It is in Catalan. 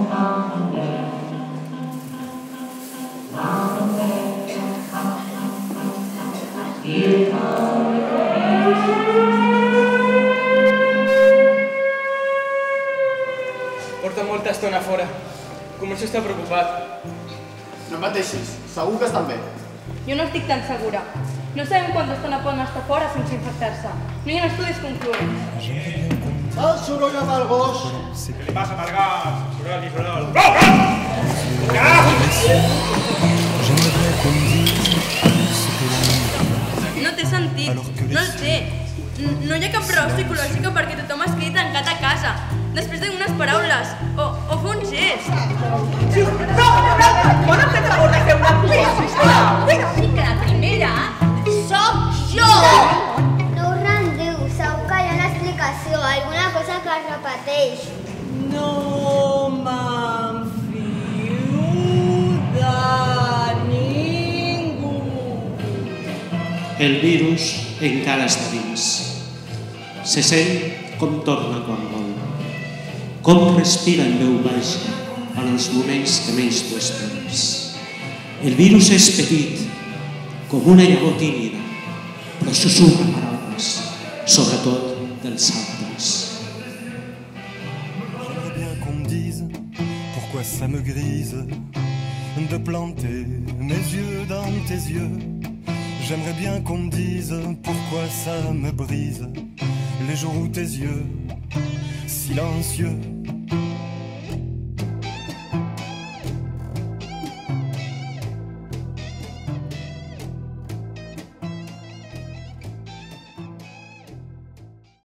Porta molta estona fora. Començo a estar preocupat. No pateixis, segur que estan bé. Jo no estic tan segura. No sabem quanta estona poden estar fora sense infectar-se. No hi ha estudis concloents. El soroll amb el gos. Què li passa, Margot? Soroll i soroll. No té sentit. No el té. No hi ha cap raó psicològica perquè tothom es quedi tancat a casa. Després d'unes paraules. O fer un gest. Poden fer favor de fer una cosa, sisplau? Sí que la primera sóc jo! No us rendiu, segur que hi ha una explicació, alguna cosa que es repeteix. No me'n fio de ningú. El virus encara està dins. Se sent com torna quan vol. Com respira en veu baixa en els moments que menys t'ho esperes. El virus és petit, com una llavor tímida, però sussurra paraules, sobretot dels altres. J'aimerais bien qu'on me dise pourquoi ça me grise de planter mes yeux dans tes yeux. J'aimerais bien qu'on me dise pourquoi ça me brise les jours où tes yeux silencieux